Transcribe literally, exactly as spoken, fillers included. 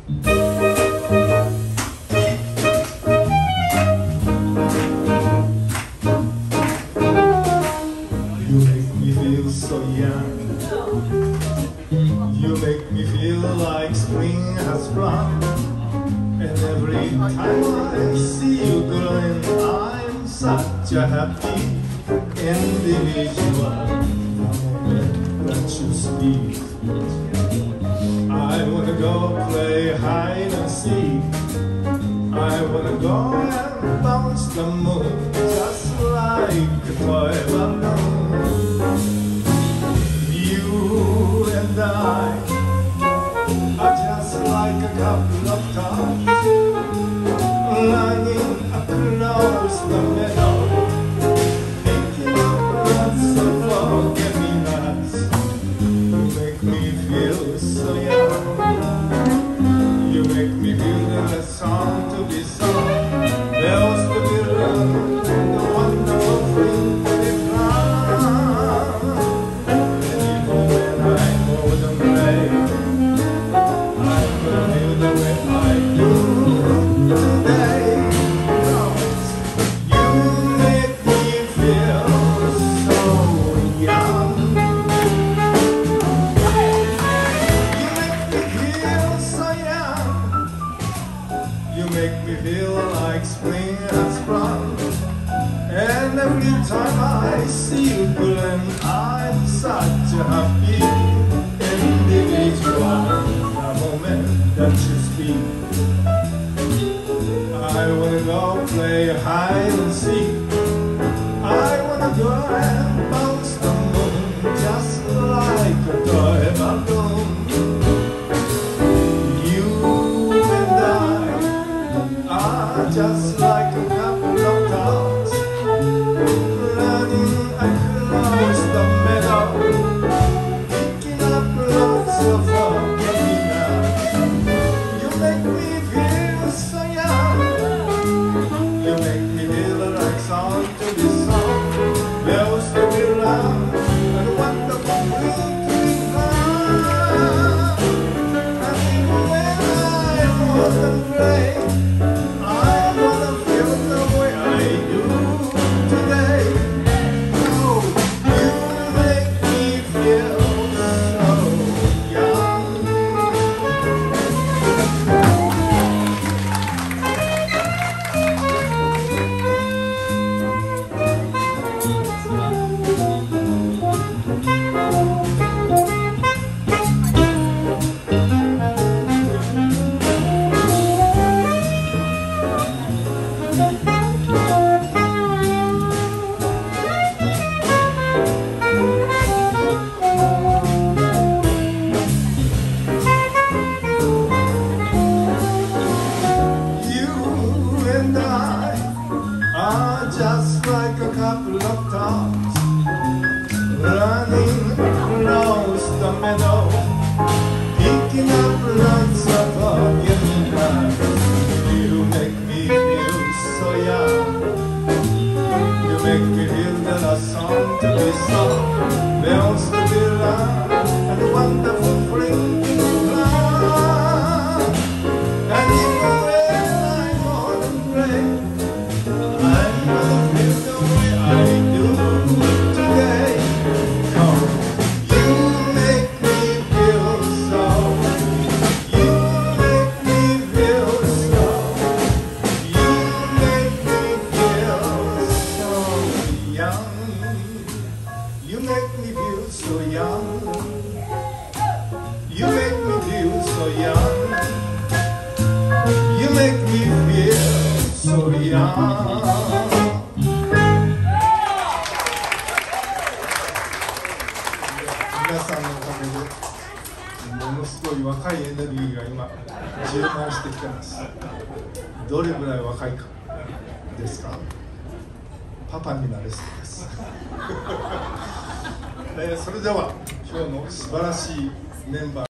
You make me feel like spring has sprung, and every time I see you glowing, I'm such a happy individual. The moment that you speak, I wanna go play hide and seek. I wanna go and bounce the moon just like a toy balloon. You and I are just like a couple of tops lying across the meadow, picking up lots of forget-me-nots. You make me feel so young. You make me feel that a song to be sung, bells to be rung, the wonderful thing to be found. Every time I see you glowing, I'm such a happy individual. The moment that you speak, I wanna go play hide and seek. I wanna go and bounce the moon just like a toy balloon. You and I are just like a couple of dogs running across the meadow, picking up lots of forget-me-nots. You make me feel so young. You make me feel like song to be sung, bells to be rung, and wonderful things to be found. And even when I'm old and gray, I wanna feel the way I do today. Oh, you make me feel so young. Just like a couple of dogs running across the meadow, picking up lots of forget-me-nots. You make me feel so young. You make me feel that a song to be sung, bells to be rung, and a wonderful spring to fly. And even when I'm old and gray, I'm gonna feel the way I do today. Oh, you make me feel so. You make me feel so. You make me feel so young. You make me feel so young. You make me feel so young. You make me feel so young.皆さんのおかげでものすごい若いエネルギーが今充満してきてます。どれぐらい若いかですか？パパになれそうです。えー、それでは今日の素晴らしいメンバー